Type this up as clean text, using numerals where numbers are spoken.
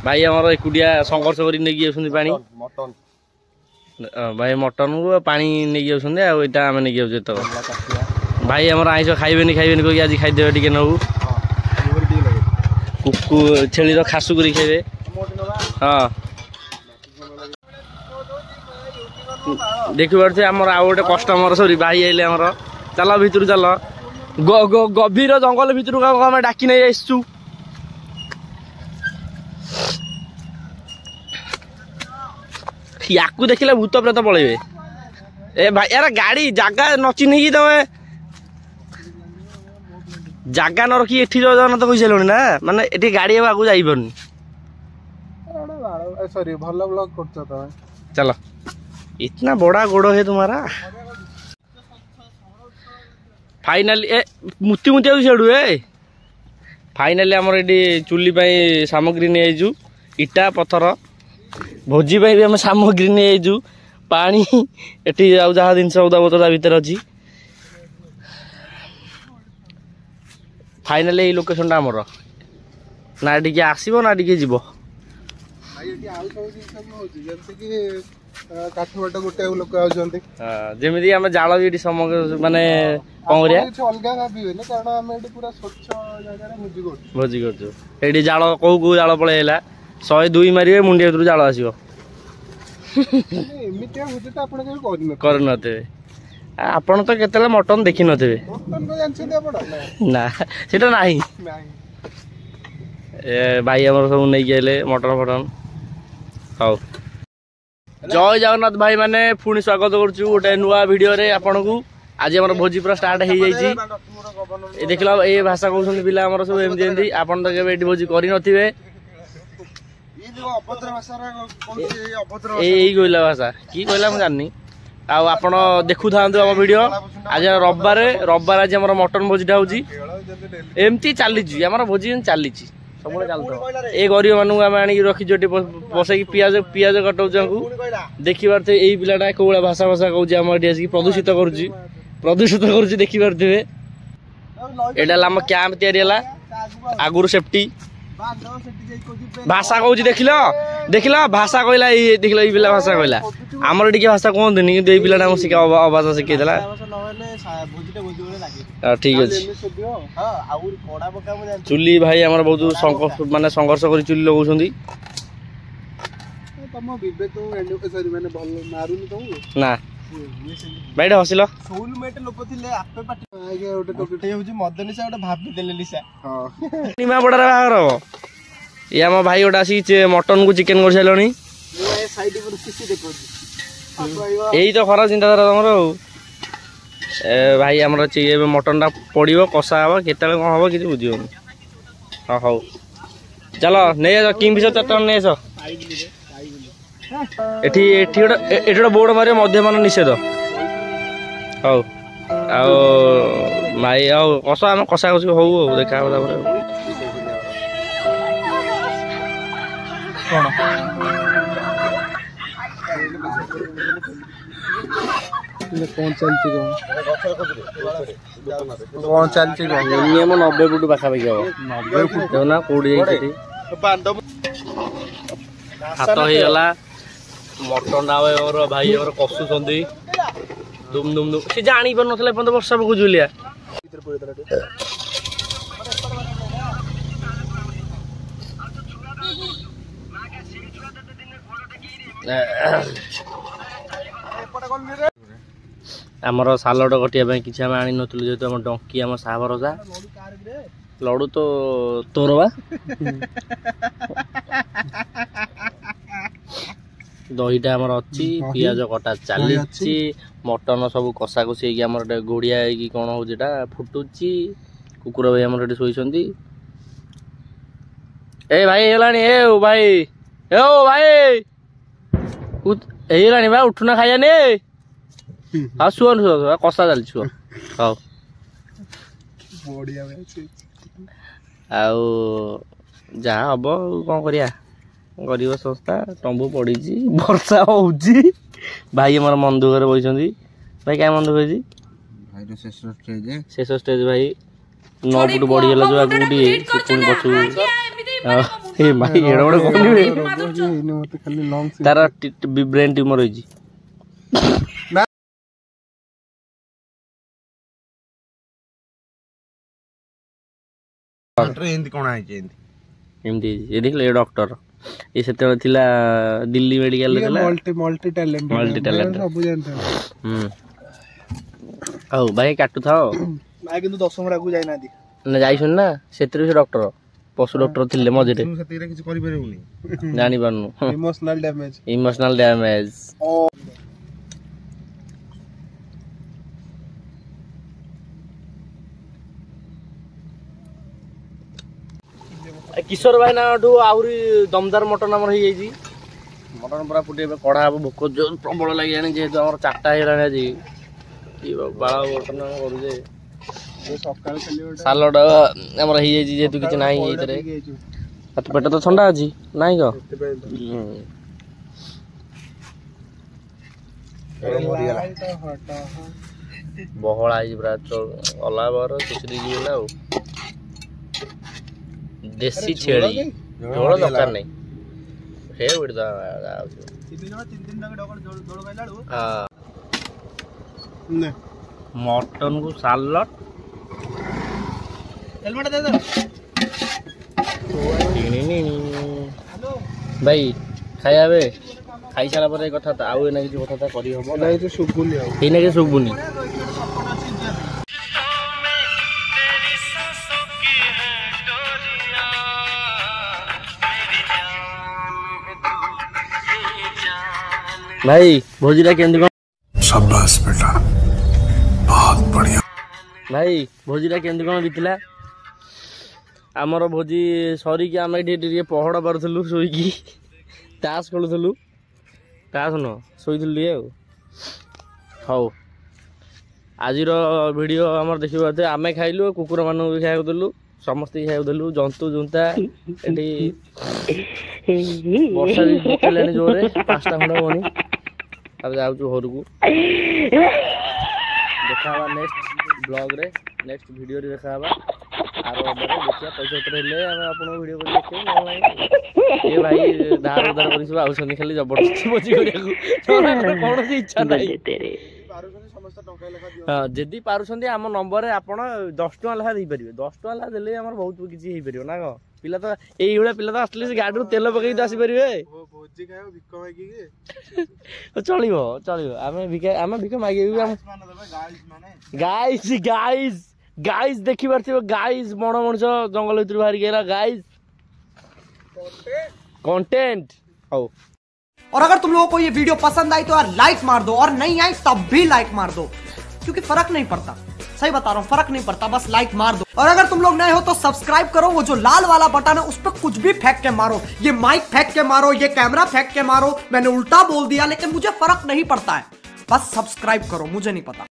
भाई आमर एकुटिया संघर्ष कर पानी भाई मटन को पानी नहीं जाता आम नहीं जाऊँ तो भाई आम आईस खाइबेनि कह आज खाईदे टे नबू कुकु छेली खासु कर खाइबे हाँ देखी पारे आम आउ गोटे कस्टमर सॉरी भाई आइले आमर चल भितर चल गभीर जंगल भितर आम डाकी नहीं आसचु या देखिले भूत प्रेत पलैबे ए भाई यार गाड़ी जागा नची नहीं तमें जागा न रखी एठी जन तो कही ना माने एठी गाड़ी आगू जाई परनी सॉरी भलो ब्लॉग करछो तमे चलो इतना बड़ा गोड़ है तुम्हारा फाइनली ए मुती मुती आउ सेडू ए फाइनली हमर एडी चुल्ली पई सामग्री नै आइजु इटा पत्थर भोजी पई भी हम सामग्री नै आइजु पानी एठी आउ जहा दिन सौदा बोतल भीतर अछि फाइनली ए लोकेशन टा हमर ना एठी के आसीबो ना एठी के जीवो भाई एठी आउ सब दिन सब होछि जैसे कि काठबाट गोटे लोक आउछन्ती हां जेमिति हम जाळ भी एठी समग माने कोंगरिया कुछ अलगा भाबिबे ना कारण हम एठी पूरा स्वच्छ जगह रे भोजी करछु एठी जाळ को जाळ पळेला 102 मारिबे मुंडी भीतर जाळ आसीबो एमिति होते त आपण के कर नते आपण तो केतले मटन देखि नथबे मटन को जानछते आपण ना सेटा नाही ए भाई हमर सब नै गेले मटन फटन हाउ जय जगन्नाथ भाई माने पुणी स्वागत करछु गोटे नुवा वीडियो रे आपन को आज हमर भोजी पूरा स्टार्ट हे जाई छी ए देखला ए भाषा कहउछन पिला हमर सब एम जेंदी आपन तो केबे एटी भोजी करि नथिबे ई जो अभद्र भाषा रे कोन अभद्र ए कोइला भाषा की कोइला हम जाननी आ आपण देखु थांतु हम वीडियो आज रविवार आज हमर मटन भोजीटा होजी एमती चाली छी हमर भोजी चाली छी सबले चालतो ए गरीब मानु हम आनी रखी जोटी बसै की पियाज कटौ जंकु देखि परते एई पिलाटा कोला भाषा कहउजी हम एडी आसी प्रदूषित करूची देखि परते एडा लाम कैंप तयारी हला आगुर सेफ्टी भाषा कहउजी देखिलो भाषा कहला ए देखिलो ई पिला भाषा कहला हमर एडी के भाषा कोन देनी कि ए पिलाटा हम सिका भाषा सिकै देला ठीक अछि चुली भाई हमर बहुत माने संघर्ष करी चुली लगौछंदी तम विवेक सॉरी माने भल मारुनी तो ना भाईटा हसिलो सोलमेट लोक थिले आपे पाटी आगे ओटे टोकटे होजी मदनिसा ओटे भाबी देले लिसा हां निमा बडरा बागर हो या हम भाई ओटा सी मटन को चिकन कर सैलनी ए साइड पर किसी देखो एई तो खरा चिंताधारा तमरो ए भाई हमर चे मटन टा पड़िबो कसा हबो केतले कोन हबो किछ बुझियोनी हां हाउ चलो नै जा किंग फिशर चटन नै जा एठी बोर्ड मारे मध्यमान निषेध हौ आ भाई आ कसा हम कसा कसी हौ देखा कौन चलती कौन चलती मिनिमम 90 फुट पाखा पाखी हम 90 फुट ना कोडी जाई हाथ हो गला मटन और भाई और कसु दुम दुम दुम से जानी पर नथले पंद वर्ष को जुलिया आमर सालड कटिया किसी आम आनी नथुलु जेतु हम डंकी आम साहबरजा लडू तो तोर बा दहीटा आमर अच्छी पियाज कटा चली मटन सब कषा कषि आम गोड़िया कौन होटा फुटुची कुकुर भाई आम शोती ए भाई ए भाई ए भाई भाई उठुना खाइने हाँ शुअन शुअ कषा चली शुअ हाँ जहाँ हम कौन करिया गरीब संस्था टंबू पड़ी वर्षा होची भाई हमारा मन दुख बही भाई क्या मन दुख होती शेष स्टेज भाई 9 फुट बढ़ीगला जो आगे पछू ए भाई एड़ा बड़ कोनी बे मते खाली लॉन्ग तार ब्रेन ट्यूमर होई डॉक्टर एंदी कोन आइ जे एमती ये देखले डॉक्टर ये सेते थिला दिल्ली मेडिकल रे थिला मल्टी टैलेंट सब जानते औ भाई काटू थाओ भाई किंतु 10 मिनिट आगु जाई ना दी ना जाइछन ना सेते से डॉक्टर पशु डॉक्टर थिले मझिरे तू सेते किछ करि परबुनी जानि पानु इमोशनल डैमेज किशोर भाई ना आहुरी दमदार मटन आमर हो मटन पूरा फुटे कड़ा हम भोक जो प्रबल लगे जेहेतु आम 4टा होगा आज बाड़ मटन करुचे सालड आमर जेहेतु किसी ना पेट तो ठंडा अच्छी ना बहला पूरा अला बर सुसरी गला देसी छेड़ी झोल दरकार नहीं हे उड़दा मटन को सालड हेलमेट दे दो भाई खाया बे खाई सारा पर कथा आउ एना किसी कथा करी हबो ना तो सुबुनी आ एना के सुबुनी भाई भोजीटा केमती कौन शाबाश बेटा बहुत बढ़िया भाई भोजीटा केमती कौन बीतला आमर भोजी सरिकी आम ये पहड़ पारुलु शोईकी ताश खेलुलु ताश न शोलु हौ आज वीडियो आम देखा आम खाइलु कुकुर मानू भी खाया देलु समस्त खाया देलु जंतु जुंता एटी वर्षा भी पकेलानी जोरे 5टा खंड होनी अब जाऊँ घर को देखा नेक्स्ट ब्लॉग रे नेक्स्ट वीडियो रे देखा आरो देखिया पैसा उतर हेले हम आपन वीडियो को देखे ए भाई धार उधार करी सब आउसनी खाली जबरदस्ती बजी करिया कोन इच्छा नाही हाँ जदि पारुछंदी आम नंबर आपन 10 टका लखा दे परिबे 10 टका ला देले हमर बहुत किछि हेई परिबो ना ग पिला तो एई हुला पिला तो आस्टली से गाडी तेल पकई तो आसी परिबे ओ भोजी खायो भिक मागी के चलिबो आमे भिक मागी गाइस देखि परथिबो गाइस बड़ मनुष्य जंगल भीतर बाहर गेला गाइस कंटेंट हो। और अगर तुम लोगों को ये वीडियो पसंद आई तो यार लाइक मार दो और नहीं आई तब भी लाइक मार दो क्योंकि फर्क नहीं पड़ता सही बता रहा हूँ फर्क नहीं पड़ता बस लाइक मार दो। और अगर तुम लोग नए हो तो सब्सक्राइब करो वो जो लाल वाला बटन है उस पर कुछ भी फेंक के मारो ये माइक फेंक के मारो ये कैमरा फेंक के मारो मैंने उल्टा बोल दिया लेकिन मुझे फर्क नहीं पड़ता है बस सब्सक्राइब करो मुझे नहीं पता।